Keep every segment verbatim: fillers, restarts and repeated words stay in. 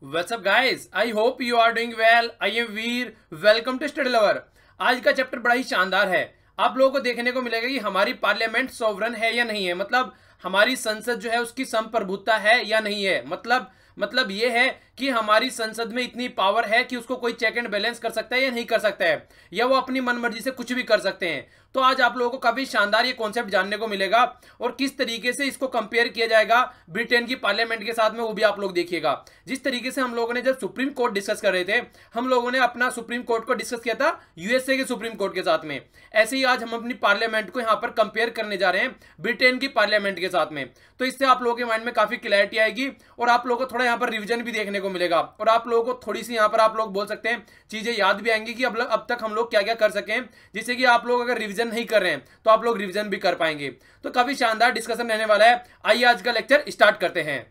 What's up guys? I hope you are doing well. I am Veer. Welcome to Study Lover. आज का chapter बड़ा ही शानदार है। आप लोगों को देखने को मिलेगा कि हमारी पार्लियामेंट सॉवरन है या नहीं है, मतलब हमारी संसद जो है उसकी संप्रभुता है या नहीं है। मतलब मतलब ये है कि हमारी संसद में इतनी पावर है कि उसको कोई चेक एंड बैलेंस कर सकता है या नहीं कर सकता है, या वो अपनी मनमर्जी से कुछ भी कर सकते हैं। तो आज आप लोगों को काफी शानदार ये कॉन्सेप्ट जानने को मिलेगा और किस तरीके से इसको कंपेयर किया जाएगा ब्रिटेन की पार्लियामेंट के साथ में, वो भी आप लोग देखिएगा। जिस तरीके से हम लोगों ने जब सुप्रीम कोर्ट डिस्कस कर रहे थे, हम लोगों ने अपना सुप्रीम कोर्ट को डिस्कस किया था यूएसए के सुप्रीम कोर्ट के साथ में, ऐसे ही आज हम अपनी पार्लियामेंट को यहाँ पर कंपेयर करने जा रहे हैं ब्रिटेन की पार्लियामेंट के साथ में। तो इससे आप लोगों के माइंड में काफी क्लैरिटी आएगी और आप लोगों को थोड़ा यहाँ पर रिविजन भी देखने को मिलेगा और आप लोगों को थोड़ी सी यहाँ पर आप लोग बोल सकते हैं चीजें याद भी आएंगी कि अब अब तक हम लोग क्या क्या कर सकें, जिससे कि आप लोग अगर रिविजन नहीं कर रहे हैं तो आप लोग रिवीजन भी कर पाएंगे। तो काफी शानदार डिस्कशन रहने वाला है। आइए आज का लेक्चर स्टार्ट करते हैं।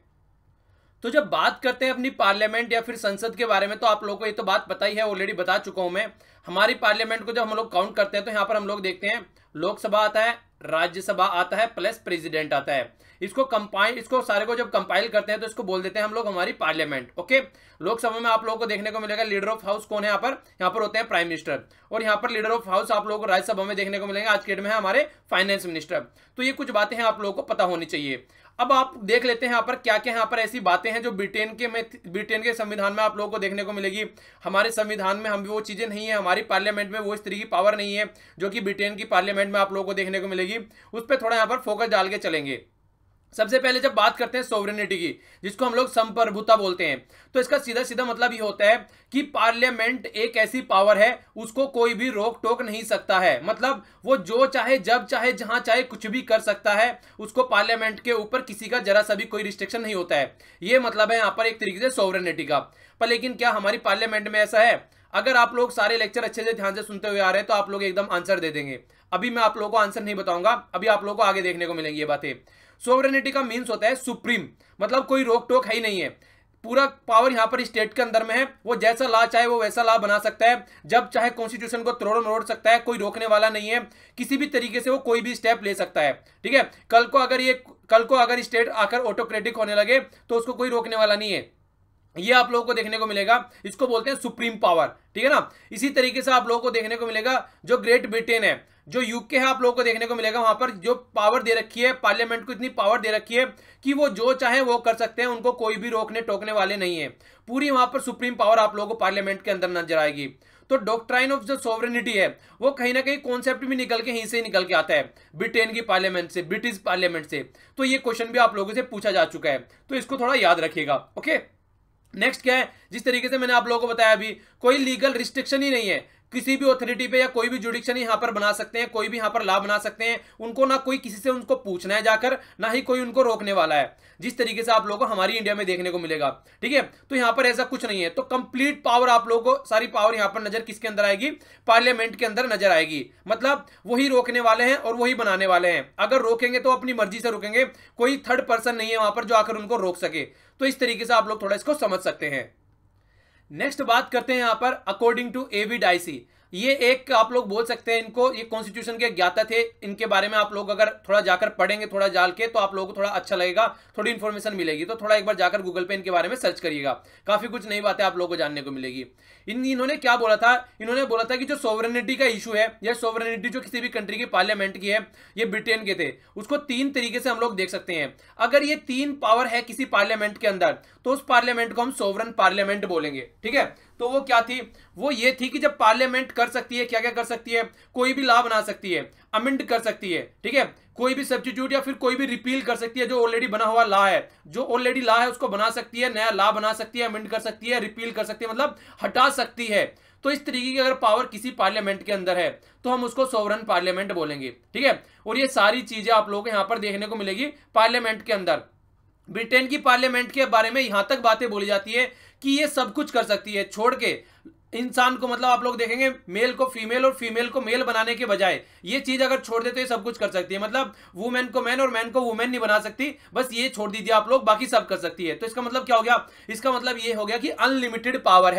तो जब बात करते हैं अपनी पार्लियामेंट या फिर संसद के बारे में, तो आप लोगों को ये तो बात पता ही है, ऑलरेडी बता चुका हूं मैं। हमारी पार्लियामेंट को जब हम लोग काउंट करते हैं तो यहां पर हम लोग देखते हैं लोकसभा आता है, राज्यसभा आता है, प्लस प्रेसिडेंट आता है। इसको कंपाइल इसको सारे को जब कंपाइल करते हैं तो इसको बोल देते हैं हम लोग हमारी पार्लियामेंट। ओके, लोकसभा में आप लोगों को देखने को मिलेगा लीडर ऑफ हाउस कौन है, यहाँ पर यहाँ पर होते हैं प्राइम मिनिस्टर, और यहाँ पर लीडर ऑफ हाउस आप लोगों को राज्यसभा में देखने को मिलेगा आज के डेट में है हमारे फाइनेंस मिनिस्टर। तो ये कुछ बातें हैं आप लोगों को पता होनी चाहिए। अब आप देख लेते हैं यहाँ पर क्या क्या यहाँ पर ऐसी बातें हैं जो ब्रिटेन के में ब्रिटेन के संविधान में आप लोगों को देखने को मिलेगी। हमारे संविधान में हम वो चीजें नहीं है, हमारी पार्लियामेंट में वो इस तरह की पावर नहीं है जो कि ब्रिटेन की पार्लियामेंट में आप लोगों को देखने को मिलेगी। उस पर थोड़ा यहाँ पर फोकस डाल के चलेंगे। सबसे पहले जब बात करते हैं सोवरेनिटी की, जिसको हम लोग संप्रभुता बोलते हैं, तो इसका सीधा सीधा मतलब ये होता है कि पार्लियामेंट एक ऐसी पावर है उसको कोई भी रोक टोक नहीं सकता है। मतलब वो जो चाहे जब चाहे जहां चाहे कुछ भी कर सकता है, उसको पार्लियामेंट के ऊपर किसी का जरा सा भी कोई रिस्ट्रिक्शन नहीं होता है। ये मतलब है यहाँ पर एक तरीके से सोवरेनिटी का। पर लेकिन क्या हमारी पार्लियामेंट में ऐसा है? अगर आप लोग सारे लेक्चर अच्छे से ध्यान से सुनते हुए आ रहे हैं तो आप लोग एकदम आंसर दे देंगे। अभी मैं आप लोगों को आंसर नहीं बताऊंगा, अभी आप लोगों को आगे देखने को मिलेंगी ये बातें। सोवरेनिटी का मीन्स होता है सुप्रीम, मतलब कोई रोक टोक है ही नहीं है, पूरा पावर यहाँ पर स्टेट के अंदर में है। वो जैसा लॉ चाहे वो वैसा लॉ बना सकता है, जब चाहे कॉन्स्टिट्यूशन को तोड़ मरोड़ सकता है, कोई रोकने वाला नहीं है। किसी भी तरीके से वो कोई भी स्टेप ले सकता है। ठीक है, कल को अगर ये कल को अगर स्टेट आकर ऑटोक्रेटिक होने लगे तो उसको कोई रोकने वाला नहीं है। ये आप लोगों को देखने को मिलेगा, इसको बोलते हैं सुप्रीम पावर। ठीक है ना। इसी तरीके से आप लोगों को देखने को मिलेगा जो ग्रेट ब्रिटेन है, जो यूके है, आप लोगों को देखने को मिलेगा वहां पर जो पावर दे रखी है, पार्लियामेंट को इतनी पावर दे रखी है कि वो जो चाहे वो कर सकते हैं, उनको कोई भी रोकने टोकने वाले नहीं है। पूरी वहां पर सुप्रीम पावर आप लोगों को पार्लियामेंट के अंदर नजर आएगी। तो डॉक्ट्राइन ऑफ जो सोवरेनिटी है वो कहीं ना कहीं कॉन्सेप्ट भी निकल के यहीं से निकल के आता है, ब्रिटेन की पार्लियामेंट से, ब्रिटिश पार्लियामेंट से। तो ये क्वेश्चन भी आप लोगों से पूछा जा चुका है, तो इसको थोड़ा याद रखिएगा। ओके, नेक्स्ट क्या है? जिस तरीके से मैंने आप लोगों को बताया अभी, कोई लीगल रिस्ट्रिक्शन ही नहीं है किसी भी अथॉरिटी पे, या कोई भी जुडिक्शन यहाँ पर बना सकते हैं, कोई भी यहाँ पर लॉ बना सकते हैं। उनको ना कोई किसी से उनको पूछना है जाकर, ना ही कोई उनको रोकने वाला है, जिस तरीके से आप लोगों को हमारी इंडिया में देखने को मिलेगा। ठीक है, तो यहाँ पर ऐसा कुछ नहीं है। तो कंप्लीट पावर आप लोगों को, सारी पावर यहाँ पर नजर किसके अंदर आएगी? पार्लियामेंट के अंदर नजर आएगी। मतलब वही रोकने वाले हैं और वही बनाने वाले हैं। अगर रोकेंगे तो अपनी मर्जी से रोकेंगे, कोई थर्ड पर्सन नहीं है वहां पर जो आकर उनको रोक सके। तो इस तरीके से आप लोग थोड़ा इसको समझ सकते हैं। नेक्स्ट बात करते हैं यहाँ पर अकॉर्डिंग टू एवी डाइसी। ये एक आप लोग बोल सकते हैं इनको, ये कॉन्स्टिट्यूशन के ज्ञाता थे। इनके बारे में आप लोग अगर थोड़ा जाकर पढ़ेंगे, थोड़ा जाल के, तो आप लोगों को थोड़ा अच्छा लगेगा, थोड़ी इन्फॉर्मेशन मिलेगी। तो थोड़ा एक बार जाकर गूगल पे इनके बारे में सर्च करिएगा, काफी कुछ नई बातें आप लोगों को जानने को मिलेगी। इन इन्होंने क्या बोला था? इन्होंने बोला था कि जो सोवरेनिटी का इशू है, या सोवरेनिटी जो किसी भी कंट्री की पार्लियामेंट की है, ये ब्रिटेन के थे, उसको तीन तरीके से हम लोग देख सकते हैं। अगर ये तीन पावर है किसी पार्लियामेंट के अंदर, तो उस पार्लियामेंट को हम सोवरन पार्लियामेंट बोलेंगे। ठीक है, तो वो क्या थी? वो ये थी कि जब पार्लियामेंट कर सकती है, क्या क्या कर सकती है? कोई भी लॉ बना सकती है, अमेंड कर सकती है। ठीक है, कोई भी सब्स्टिट्यूट या फिर कोई भी रिपील कर सकती है, जो ऑलरेडी बना हुआ लॉ है, जो ऑलरेडी लॉ है उसको बना सकती है, नया लॉ बना सकती है, अमेंड कर सकती है, रिपील कर सकती है, मतलब हटा सकती है। तो इस तरीके की अगर पावर किसी पार्लियामेंट के अंदर है तो हम उसको सोवरन पार्लियामेंट बोलेंगे। ठीक है, और ये सारी चीजें आप लोगों को यहाँ पर देखने को मिलेगी पार्लियामेंट के अंदर। ब्रिटेन की पार्लियामेंट के बारे में यहां तक बातें बोली जाती है कि ये सब कुछ कर सकती है, छोड़ के इंसान को, मतलब आप लोग देखेंगे मेल को फीमेल और फीमेल को मेल बनाने के बजाय ये चीज अगर छोड़ दे तो ये सब कुछ कर सकती है। मतलब वुमेन को मैन और मैन को वुमेन नहीं बना सकती, बस ये छोड़ दीजिए आप लोग, बाकी सब कर सकती है। तो इसका मतलब क्या हो गया? इसका मतलब ये हो गया कि अनलिमिटेड पावर है।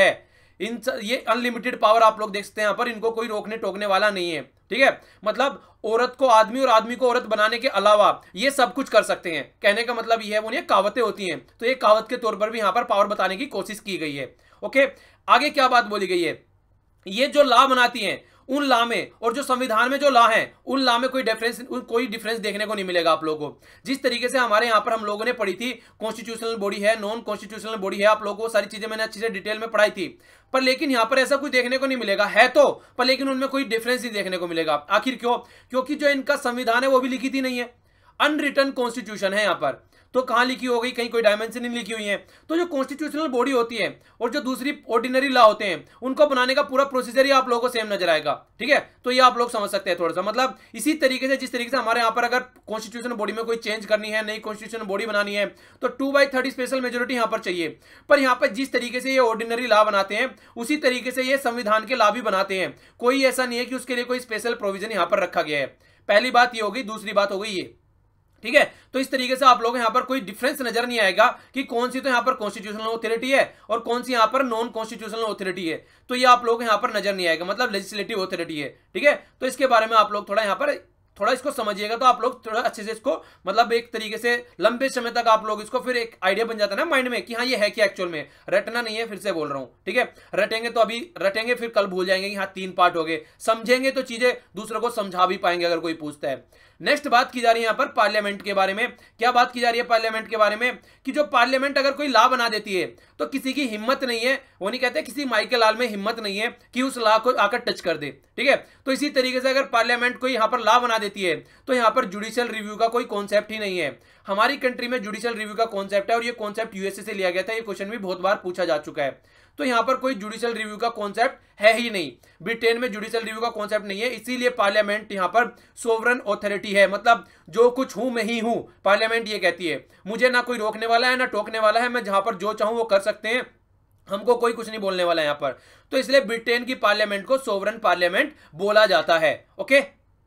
इन ये अनलिमिटेड पावर आप लोग देख सकते हैं यहाँ पर, इनको कोई रोकने टोकने वाला नहीं है, ठीक है। मतलब औरत को आदमी और आदमी को औरत बनाने के अलावा ये सब कुछ कर सकते हैं। कहने का मतलब ये है, वो ये कहावतें होती हैं, तो ये कहावत के तौर पर भी यहाँ पर पावर बताने की कोशिश की गई है। ओके, आगे क्या बात बोली गई है, ये जो लॉ बनाती हैं उन लॉ में और जो संविधान में जो लॉ है उन लॉ में कोई डिफरेंस कोई डिफरेंस देखने को नहीं मिलेगा आप लोगों को। जिस तरीके से हमारे यहाँ पर हम लोगों ने पढ़ी थी, कॉन्स्टिट्यूशनल बॉडी है, नॉन कॉन्स्टिट्यूशनल बॉडी है, आप लोगों को सारी चीजें मैंने अच्छे से डिटेल में पढ़ाई थी, पर लेकिन यहाँ पर ऐसा कुछ देखने को नहीं मिलेगा, है तो पर लेकिन उनमें कोई डिफरेंस नहीं देखने को मिलेगा। आखिर क्यों? क्योंकि जो इनका संविधान है वो भी लिखित ही नहीं है, अनरिटन कॉन्स्टिट्यूशन है यहाँ पर। तो कहां लिखी हो गई, कहीं कोई डायमेंशन नहीं लिखी हुई है। तो जो कॉन्स्टिट्यूशनल बॉडी होती है और जो दूसरी ऑर्डिनरी लॉ होते हैं उनको बनाने का पूरा प्रोसीजर ही आप लोगों को सेम नजर आएगा, ठीक है। तो ये आप लोग समझ सकते हैं थोड़ा सा, मतलब इसी तरीके से जिस तरीके से हमारे यहाँ पर अगर कॉन्स्टिट्यूशन बॉडी में कोई चेंज करनी है, नई कॉन्स्टिट्यूशन बॉडी बनानी है, तो two by thirty special majority यहाँ पर चाहिए। पर यहाँ पर जिस तरीके से ये ऑर्डिनरी लॉ बनाते हैं उसी तरीके से ये संविधान के लॉ भी बनाते हैं, कोई ऐसा नहीं है कि उसके लिए कोई स्पेशल प्रोविजन यहाँ पर रखा गया है। पहली बात ये होगी, दूसरी बात हो गई ये, ठीक है। तो इस तरीके से आप लोग यहाँ पर कोई डिफरेंस नजर नहीं आएगा कि कौन सी तो यहाँ पर कॉन्स्टिट्यूशनल ऑथोरिटी है और कौन सी यहाँ पर नॉन कॉन्स्टिट्यूशनल ऑथोरिटी है, तो ये आप लोग यहाँ पर नजर नहीं आएगा, मतलब लेजिस्लेटिव ऑथोरिटी है, ठीक है। तो इसके बारे में आप लोग थोड़ा यहाँ पर थोड़ा इसको समझिएगा तो आप लोग थोड़ा अच्छे से इसको मतलब एक तरीके से लंबे समय तक आप लोग इसको फिर एक आइडिया बन जाता है ना माइंड में कि हाँ ये है क्या एक्चुअल में, रटना नहीं है, फिर से बोल रहा हूं, ठीक है। रटेंगे तो अभी रटेंगे फिर कल भूल जाएंगे कि हाँ तीन पार्ट हो गए, समझेंगे तो चीजें दूसरों को समझा भी पाएंगे अगर कोई पूछता है। नेक्स्ट बात की जा रही है यहाँ पर पार्लियामेंट के बारे में। क्या बात की जा रही है पार्लियामेंट के बारे में, कि जो पार्लियामेंट अगर कोई लॉ बना देती है तो किसी की हिम्मत नहीं है, वो नहीं कहते किसी माइकल लाल में हिम्मत नहीं है कि उस लॉ को आकर टच कर दे, ठीक है। तो इसी तरीके से अगर पार्लियामेंट कोई यहाँ पर लॉ बना देती है तो यहाँ पर जुडिशियल रिव्यू का कोई कॉन्सेप्ट ही नहीं है। हमारी कंट्री में जुडिशियल रिव्यू का कॉन्सेप्ट है और ये कॉन्सेप्ट यूएसए से लिया गया था, ये क्वेश्चन भी बहुत बार पूछा जा चुका है। तो यहाँ पर कोई जुडिशियल रिव्यू का कॉन्सेप्ट है ही नहीं, ब्रिटेन में जुडिशियल रिव्यू का कॉन्सेप्ट नहीं है, इसीलिए पार्लियामेंट यहाँ पर सोवरन ऑथोरिटी है, मतलब जो कुछ हूं मैं ही हूं। पार्लियामेंट ये कहती है मुझे ना कोई रोकने वाला है ना टोकने वाला है, मैं जहां पर जो चाहूं वो कर सकते हैं, हमको कोई कुछ नहीं बोलने वाला है यहाँ पर। तो इसलिए ब्रिटेन की पार्लियामेंट को सोवरन पार्लियामेंट बोला जाता है। ओके,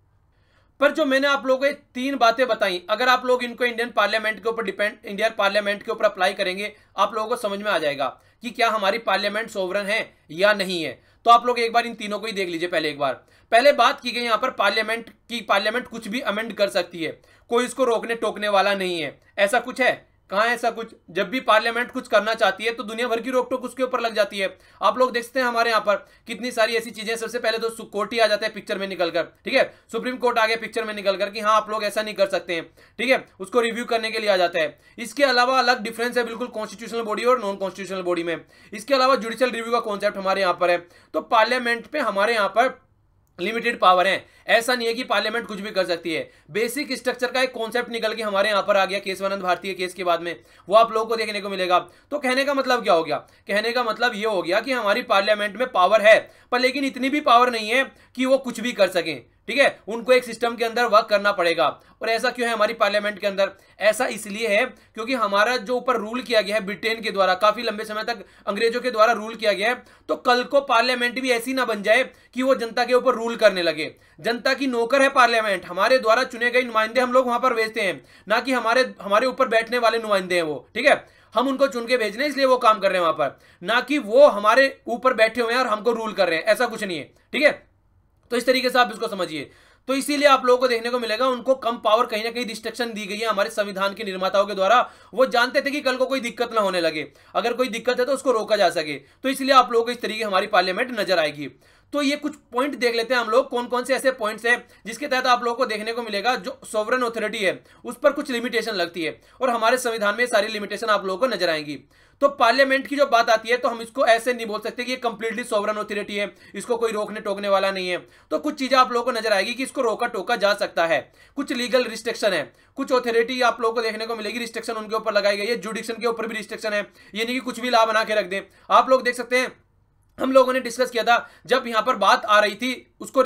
पर जो मैंने आप लोगों को तीन बातें बताई, अगर आप लोग इनको इंडियन पार्लियामेंट के ऊपर डिपेंड इंडियन पार्लियामेंट के ऊपर अप्लाई करेंगे आप लोगों को समझ में आ जाएगा कि क्या हमारी पार्लियामेंट सोवरन है या नहीं है। तो आप लोग एक बार इन तीनों को ही देख लीजिए। पहले एक बार पहले बात की गई यहाँ पर पार्लियामेंट की, पार्लियामेंट कुछ भी अमेंड कर सकती है, कोई इसको रोकने टोकने वाला नहीं है। ऐसा कुछ है? कहाँ ऐसा कुछ? जब भी पार्लियामेंट कुछ करना चाहती है तो दुनिया भर की रोक टोक उसके ऊपर लग जाती है। आप लोग देखते हैं हमारे यहाँ पर कितनी सारी ऐसी चीजें, सबसे पहले तो कोर्ट ही आ जाता है पिक्चर में निकलकर, ठीक है। सुप्रीम कोर्ट आ गया पिक्चर में निकलकर कि हाँ आप लोग ऐसा नहीं कर सकते हैं, ठीक है, उसको रिव्यू करने के लिए आ जाता है। इसके अलावा अलग डिफरेंस है बिल्कुल कॉन्स्टिट्यूशनल बॉडी और नॉन कॉन्स्टिट्यूशनल बॉडी में। इसके अलावा जुडिशियल रिव्यू का कॉन्सेप्ट हमारे यहाँ पर है। तो पार्लियामेंट पे हमारे यहाँ पर लिमिटेड पावर है, ऐसा नहीं है कि पार्लियामेंट कुछ भी कर सकती है। बेसिक स्ट्रक्चर का एक कॉन्सेप्ट निकल के हमारे यहां पर आ गया केशवानंद भारती केस के बाद में, वो आप लोगों को देखने को मिलेगा। तो कहने का मतलब क्या हो गया? कहने का मतलब ये हो गया कि हमारी पार्लियामेंट में पावर है, पर लेकिन इतनी भी पावर नहीं है कि वो कुछ भी कर सकें, ठीक है। उनको एक सिस्टम के अंदर वर्क करना पड़ेगा। और ऐसा क्यों है हमारी पार्लियामेंट के अंदर? ऐसा इसलिए है क्योंकि हमारा जो ऊपर रूल किया गया है ब्रिटेन के द्वारा, काफी लंबे समय तक अंग्रेजों के द्वारा रूल किया गया है। तो कल को पार्लियामेंट भी ऐसी ना बन जाए कि वो जनता के ऊपर रूल करने लगे। जनता की नौकर है पार्लियामेंट, हमारे द्वारा चुने गए नुमाइंदे हम लोग वहां पर भेजते हैं, ना कि हमारे हमारे ऊपर बैठने वाले नुमाइंदे हैं वो, ठीक है। हम उनको चुन के भेज रहे हैं इसलिए वो काम कर रहे हैं वहां पर, ना कि वो हमारे ऊपर बैठे हुए हैं और हमको रूल कर रहे हैं, ऐसा कुछ नहीं है, ठीक है। तो इस तरीके से आप इसको समझिए। तो इसीलिए आप लोगों को देखने को मिलेगा उनको कम पावर कहीं ना कहीं रिस्ट्रिक्शन दी गई है हमारे संविधान के निर्माताओं के द्वारा। वो जानते थे कि कल को कोई दिक्कत ना होने लगे, अगर कोई दिक्कत है तो उसको रोका जा सके। तो इसलिए आप लोगों को इस तरीके हमारी पार्लियामेंट नजर आएगी। तो ये कुछ पॉइंट देख लेते हैं हम लोग, कौन कौन से ऐसे पॉइंट्स हैं जिसके तहत आप लोगों को देखने को मिलेगा जो सोवरेन ऑथोरिटी है उस पर कुछ लिमिटेशन लगती है, और हमारे संविधान में सारी लिमिटेशन आप लोगों को नजर आएंगी। तो पार्लियामेंट की जो बात आती है तो हम इसको ऐसे नहीं बोल सकते कि ये कंप्लीटली सोवरेन ऑथोरिटी है, इसको कोई रोकने टोकने वाला नहीं है। तो कुछ चीजें आप लोगों को नजर आएगी कि इसको रोका टोका जा सकता है, कुछ लीगल रिस्ट्रिक्शन है, कुछ ऑथोरिटी आप लोगों को देखने को मिलेगी रिस्ट्रिक्शन उनके ऊपर लगाई गई है। जुडिक्शन के ऊपर भी रिस्ट्रिक्शन है, ये नहीं कि कुछ भी लॉ बना के रख दें। आप लोग देख सकते हैं हम लोगों ने डिस्कस किया था जब यहां पर बात आ रही थी उसको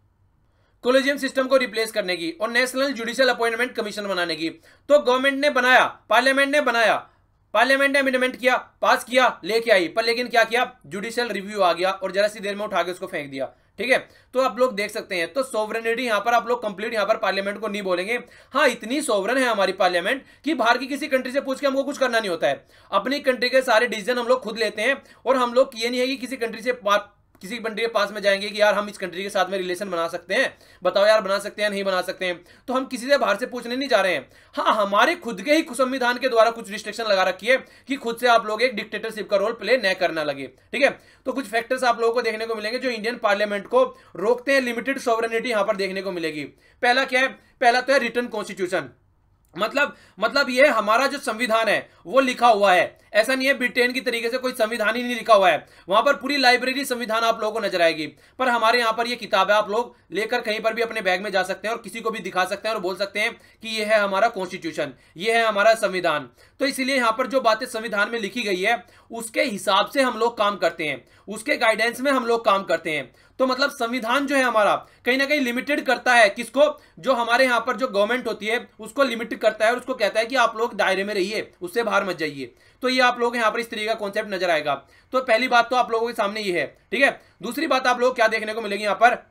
कोलेजियम सिस्टम को रिप्लेस करने की और नेशनल जुडिशियल अपॉइंटमेंट कमीशन बनाने की, तो गवर्नमेंट ने बनाया, पार्लियामेंट ने बनाया, पार्लियामेंट ने अमेंडमेंट किया, पास किया, लेके आई, पर लेकिन क्या किया? जुडिशियल रिव्यू आ गया और जरा सी देर में उठा के उसको फेंक दिया, ठीक है, तो आप लोग देख सकते हैं। तो सोवरेनिटी यहां पर आप लोग कंप्लीट यहां पर पार्लियामेंट को नहीं बोलेंगे। हाँ, इतनी सोवरेन है हमारी पार्लियामेंट कि बाहर की किसी कंट्री से पूछ के हमको कुछ करना नहीं होता है। अपनी कंट्री के सारे डिसीजन हम लोग खुद लेते हैं, और हम लोग ये नहीं है कि किसी कंट्री से किसी कंट्री के पास में जाएंगे कि यार हम इस कंट्री के साथ में रिलेशन बना सकते हैं, बताओ यार बना सकते हैं नहीं बना सकते हैं। तो हम किसी से बाहर से पूछने नहीं जा रहे हैं। हाँ, हमारे खुद के ही संविधान के द्वारा कुछ रिस्ट्रिक्शन लगा रखी है कि खुद से आप लोग एक डिक्टेटरशिप का रोल प्ले न करना लगे। ठीक है, तो कुछ फैक्टर्स आप लोगों को देखने को मिलेंगे जो इंडियन पार्लियामेंट को रोकते हैं। लिमिटेड सॉवरेनिटी यहां पर देखने को मिलेगी। पहला क्या है? पहला तो है रिटन कॉन्स्टिट्यूशन। मतलब मतलब ये हमारा जो संविधान है वो लिखा हुआ है। ऐसा नहीं है ब्रिटेन की तरीके से कोई संविधान ही नहीं लिखा हुआ है, वहां पर पूरी लाइब्रेरी संविधान आप लोगों को नजर आएगी। पर हमारे यहाँ पर ये किताब है, आप लोग लेकर कहीं पर भी अपने बैग में जा सकते हैं और किसी को भी दिखा सकते हैं और बोल सकते हैं कि ये है हमारा कॉन्स्टिट्यूशन, ये है हमारा संविधान। तो इसलिए यहाँ पर जो बातें संविधान में लिखी गई है उसके हिसाब से हम लोग काम करते हैं, उसके गाइडेंस में हम लोग काम करते हैं। तो मतलब संविधान जो है हमारा कहीं ना कहीं लिमिटेड करता है किसको? जो हमारे यहाँ पर जो गवर्नमेंट होती है उसको लिमिट करता है और उसको कहता है कि आप लोग दायरे में रहिए, उससे बाहर मत जाइए। तो ये आप लोग यहाँ पर इस तरीके का कॉन्सेप्ट नजर आएगा। तो पहली बात तो आप लोगों के सामने ये है। ठीक है, दूसरी बात आप लोग क्या देखने को मिलेगी यहाँ पर,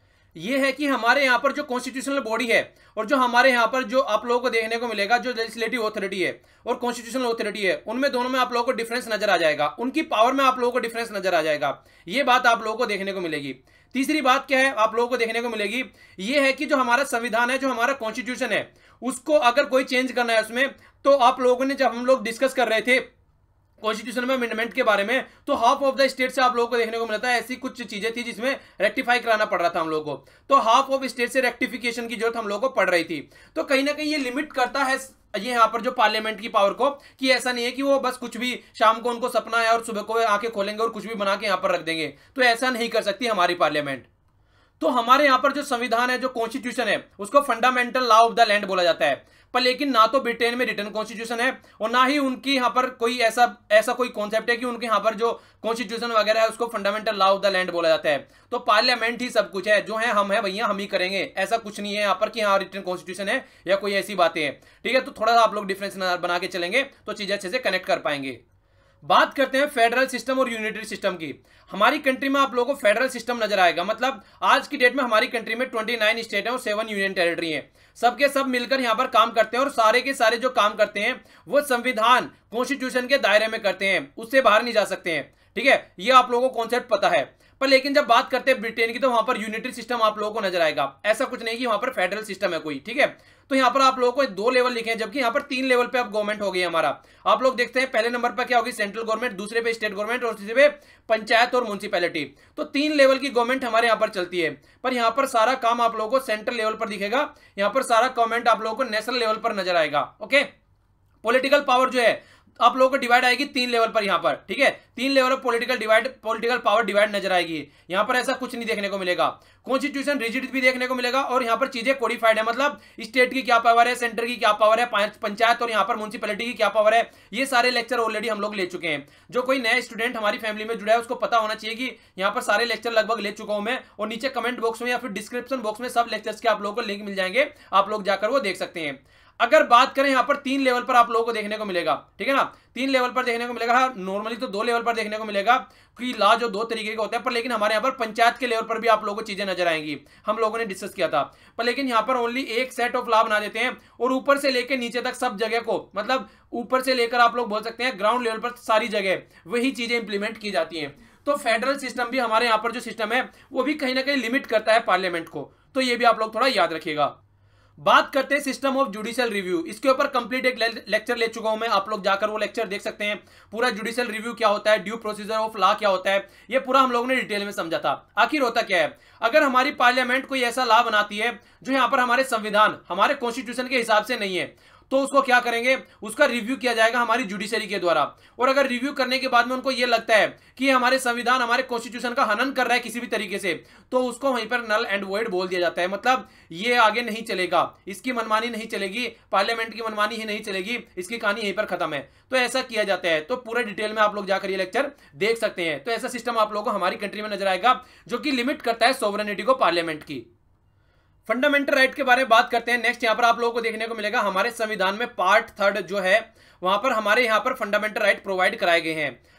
ये है कि हमारे यहाँ पर जो कॉन्स्टिट्यूशनल बॉडी है और जो हमारे यहाँ पर जो आप लोगों को देखने को मिलेगा जो लेजिस्लेटिव ऑथोरिटी है और कॉन्स्टिट्यूशनल ऑथोरिटी है, उनमें दोनों में आप लोगों को डिफरेंस नजर आ जाएगा, उनकी पावर में आप लोगों को डिफरेंस नजर आ जाएगा। ये बात आप लोगों को देखने को मिलेगी। तीसरी बात क्या है आप लोगों को देखने को मिलेगी, ये है कि जो हमारा संविधान है, जो हमारा कॉन्स्टिट्यूशन है, उसको अगर कोई चेंज करना है उसमें, तो आप लोगों ने जब हम लोग डिस्कस कर रहे थे कॉन्स्टिट्यूशन में अमेंडमेंट के बारे में, तो हाफ ऑफ द स्टेट से आप लोगों को देखने को मिलता है ऐसी कुछ चीजें थी जिसमें रेक्टिफाई कराना पड़ रहा था हम लोगों को। तो हाफ ऑफ स्टेट से रेक्टिफिकेशन की जरूरत हम लोगों को पड़ रही थी। तो कहीं ना कहीं ये लिमिट करता है ये यहाँ पर जो पार्लियामेंट की पावर को, कि ऐसा नहीं है कि वो बस कुछ भी शाम को उनको सपना है और सुबह को आंखें खोलेंगे और कुछ भी बना के यहाँ पर रख देंगे। तो ऐसा नहीं कर सकती हमारी पार्लियामेंट। तो हमारे यहाँ पर जो संविधान है, जो कॉन्स्टिट्यूशन है, उसको fundamental law of the land बोला जाता है। पर लेकिन ना तो ब्रिटेन में रिटन कॉन्स्टिट्यूशन है और ना ही उनकी यहाँ पर कोई ऐसा ऐसा कोई कॉन्सेप्ट है कि उनके यहाँ पर जो कॉन्स्टिट्यूशन वगैरह है उसको fundamental law of the land बोला जाता है। तो पार्लियामेंट ही सब कुछ है, जो है हम है भैया हम ही करेंगे, ऐसा कुछ नहीं है यहाँ पर कि हाँ रिटन कॉन्स्टिट्यूशन है या कोई ऐसी बातें हैं। ठीक है, तो थोड़ा सा आप लोग डिफरेंस बना के चलेंगे तो चीजें अच्छे से कनेक्ट कर पाएंगे। बात करते हैं फेडरल सिस्टम और यूनिटरी सिस्टम की। हमारी कंट्री में आप लोगों को फेडरल सिस्टम नजर आएगा। मतलब आज की डेट में हमारी कंट्री में उनतीस स्टेट हैं और सेवन यूनियन टेरिटरी हैं। सबके सब मिलकर यहां पर काम करते हैं और सारे के सारे जो काम करते हैं वो संविधान कॉन्स्टिट्यूशन के दायरे में करते हैं, उससे बाहर नहीं जा सकते हैं। ठीक है, ये आप लोगों को कॉन्सेप्ट पता है। पर लेकिन जब बात करते हैं ब्रिटेन की तो वहां पर यूनिटरी सिस्टम आप लोगों को नजर आएगा। ऐसा कुछ नहीं कि वहां पर फेडरल सिस्टम है कोई। ठीक है, तो यहां पर आप लोगों को दो लेवल लिखे हैं, जबकि यहां पर तीन लेवल पे अब गवर्नमेंट हो गई हमारा। आप लोग देखते हैं पहले नंबर पर क्या होगी सेंट्रल गवर्नमेंट, दूसरे पे स्टेट गवर्नमेंट और तीसरे पे पंचायत और म्युनिसिपैलिटी। तो तीन लेवल की गवर्नमेंट हमारे यहाँ पर चलती है। पर यहाँ पर सारा काम आप लोगों को सेंट्रल लेवल पर दिखेगा, यहाँ पर सारा गवर्नमेंट आप लोगों को नेशनल लेवल पर नजर आएगा। ओके, पॉलिटिकल पावर जो है आप लोगों को डिवाइड आएगी तीन लेवल पर यहाँ पर। ठीक है, तीन level of political divide political power divide नजर आएगी। यहाँ पर ऐसा कुछ नहीं देखने को मिलेगा। कॉन्स्टिट्यूशन रिजिड भी देखने को मिलेगा और यहाँ पर चीजें कोडिफाइड है। मतलब स्टेट की क्या पावर है, सेंटर की क्या पावर है, पंचायत और यहाँ पर म्युनिसिपैलिटी की क्या पावर है, ये सारे लेक्चर ऑलरेडी हम लोग ले चुके हैं। जो कोई नया स्टूडेंट हमारी फैमिली में जुड़ा है उसको पता होना चाहिए कि यहाँ पर सारे लेक्चर लगभग ले चुका हूं मैं, और नीचे कमेंट बॉक्स में या फिर डिस्क्रिप्शन बॉक्स में सब लेक्चर्स के आप लोगों को लिंक मिल जाएंगे, आप लोग जाकर वो देख सकते हैं। अगर बात करें यहाँ पर तीन लेवल पर आप लोगों को देखने को मिलेगा। ठीक है ना, तीन लेवल पर देखने को मिलेगा। हाँ, नॉर्मली तो दो लेवल पर देखने को मिलेगा कि लॉ जो दो तरीके के होते हैं, पर लेकिन हमारे यहाँ पर पंचायत के लेवल पर भी आप लोगों को चीजें नजर आएंगी, हम लोगों ने डिस्कस किया था। पर लेकिन यहाँ पर ओनली एक सेट ऑफ लॉ बना देते हैं और ऊपर से लेकर नीचे तक सब जगह को, मतलब ऊपर से लेकर आप लोग बोल सकते हैं ग्राउंड लेवल पर सारी जगह वही चीजें इंप्लीमेंट की जाती हैं। तो फेडरल सिस्टम भी हमारे यहाँ पर जो सिस्टम है वो भी कहीं ना कहीं लिमिट करता है पार्लियामेंट को। तो ये भी आप लोग थोड़ा याद रखिएगा। बात करते हैं सिस्टम ऑफ जुडिशियल रिव्यू। इसके ऊपर कंप्लीट एक लेक्चर ले चुका हूं मैं, आप लोग जाकर वो लेक्चर देख सकते हैं। पूरा जुडिशियल रिव्यू क्या होता है, ड्यू प्रोसीजर ऑफ लॉ क्या होता है, ये पूरा हम लोगों ने डिटेल में समझा था। आखिर होता क्या है, अगर हमारी पार्लियामेंट कोई ऐसा लॉ बनाती है जो यहाँ पर हमारे संविधान हमारे कॉन्स्टिट्यूशन के हिसाब से नहीं है, तो उसको क्या करेंगे, उसका रिव्यू किया जाएगा हमारी जुडिशरी के द्वारा। और अगर रिव्यू करने के बाद में उनको यह लगता है कि हमारे संविधान हमारे कॉन्स्टिट्यूशन का हनन कर रहा है किसी भी तरीके से, तो उसको वहीं पर नल एंड वॉइड बोल दिया जाता है। मतलब ये आगे नहीं चलेगा, इसकी मनमानी नहीं चलेगी, पार्लियामेंट की मनमानी ही नहीं चलेगी, इसकी कहानी यहीं पर खत्म है। तो ऐसा किया जाता है। तो पूरा डिटेल में आप लोग जाकर ये लेक्चर देख सकते हैं। तो ऐसा सिस्टम आप लोगों को हमारी कंट्री में नजर आएगा जो कि लिमिट करता है सोवरेनिटी को पार्लियामेंट की। फंडामेंटल राइट के बारे में बात करते हैं। नेक्स्ट यहाँ पर आप लोगों को देखने को मिलेगा हमारे संविधान में पार्ट थर्ड जो है वहां पर हमारे यहाँ पर फंडामेंटल राइट प्रोवाइड कराए गए हैं।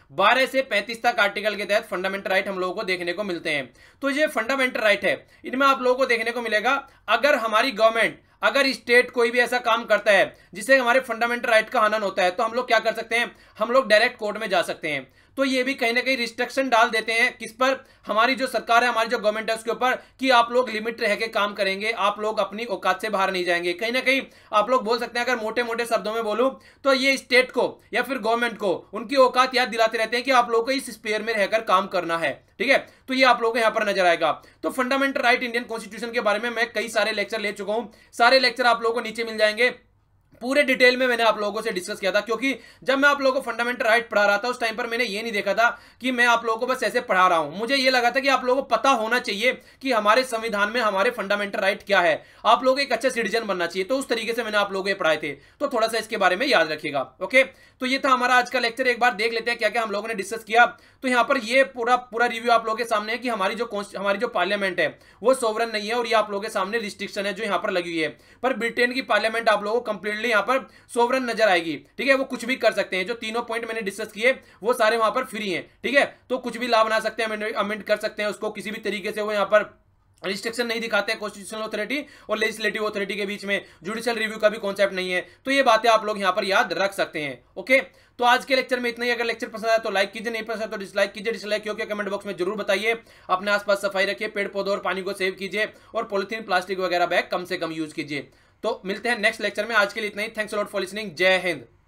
बारह से पैंतीस तक आर्टिकल के तहत फंडामेंटल राइट हम लोगों को देखने को मिलते हैं। तो ये फंडामेंटल राइट है, इनमें आप लोगों को देखने को मिलेगा अगर हमारी गवर्नमेंट, अगर स्टेट कोई भी ऐसा काम करता है जिससे हमारे फंडामेंटल राइट का हनन होता है, तो हम लोग क्या कर सकते हैं, हम लोग डायरेक्ट कोर्ट में जा सकते हैं। तो ये भी कहीं ना कहीं रिस्ट्रिक्शन डाल देते हैं किस पर, हमारी जो सरकार है, हमारी जो गवर्नमेंट है उसके ऊपर, कि आप लोग लिमिट रह के काम करेंगे, आप लोग अपनी औकात से बाहर नहीं जाएंगे। कहीं ना कहीं आप लोग बोल सकते हैं, अगर मोटे मोटे शब्दों में बोलूं तो ये स्टेट को या फिर गवर्नमेंट को उनकी औकात याद दिलाते रहते हैं कि आप लोग को इस स्पेयर में रहकर काम करना है। ठीक है, तो ये आप लोगों को यहां पर नजर आएगा। तो फंडामेंटल राइट इंडियन कॉन्स्टिट्यूशन के बारे में मैं कई सारे लेक्चर ले चुका हूं, सारे लेक्चर आप लोगों को नीचे मिल जाएंगे। पूरे डिटेल में मैंने आप लोगों से डिस्कस किया था, क्योंकि जब मैं आप लोगों को फंडामेंटल राइट पढ़ा रहा था उस टाइम पर मैंने ये नहीं देखा था कि मैं आप लोगों को बस ऐसे पढ़ा रहा हूं। मुझे ये लगा था कि आप लोगों को पता होना चाहिए कि हमारे संविधान में हमारे फंडामेंटल राइट क्या है, आप लोग एक अच्छे सिटीजन बनना चाहिए। तो उस तरीके से मैंने आप लोगों को पढ़ाए थे, तो थोड़ा सा इसके बारे में याद रखिएगा। ओके, तो ये था हमारा आज का लेक्चर। एक बार देख लेते हैं क्या क्या हम लोगों ने डिस्कस किया। तो यहाँ पर ये पूरा पूरा रिव्यू आप लोगों के सामने है कि हमारी जो हमारी जो पार्लियामेंट है वो सोवरन नहीं है, और ये आप लोगों के सामने रिस्ट्रिक्शन है जो यहाँ पर लगी हुई है। पर ब्रिटेन की पार्लियामेंट आप लोगों को कंप्लीटली यहाँ पर सोवरन नजर आएगी। ठीक है, वो कुछ भी कर सकते हैं, जो तीनों पॉइंट मैंने डिस्कस किए वो सारे वहां पर फ्री हैं। ठीक है, तो कुछ भी ला बना सकते हैं, अमेंड कर सकते हैं उसको किसी भी तरीके से। वो यहाँ पर रिस्ट्रिक्शन नहीं दिखाते हैं कॉन्स्टिट्यूशनल अथॉरिटी और लेजिस्लेटिव अथॉरिटी के बीच में, जुडिशियल रिव्यू का भी कॉन्सेप्ट नहीं है। तो ये बातें आप लोग यहाँ पर याद रख सकते हैं। ओके, तो आज के लेक्चर में इतना ही। अगर लेक्चर पसंद आया तो लाइक कीजिए, नहीं पसंद तो डिसलाइक कीजिए। डिसलाइक क्योंकि कमेंट बॉक्स में जरूर बताइए। अपने आसपास सफाई रखिए, पेड़ पौधों और पानी को सेव कीजिए, और पॉलिथीन प्लास्टिक वगैरह बैग कम से कम यूज कीजिए। तो मिलते हैं नेक्स्ट लेक्चर में। आज के लिए इतना ही। Thanks a lot for listening. जय हिंद।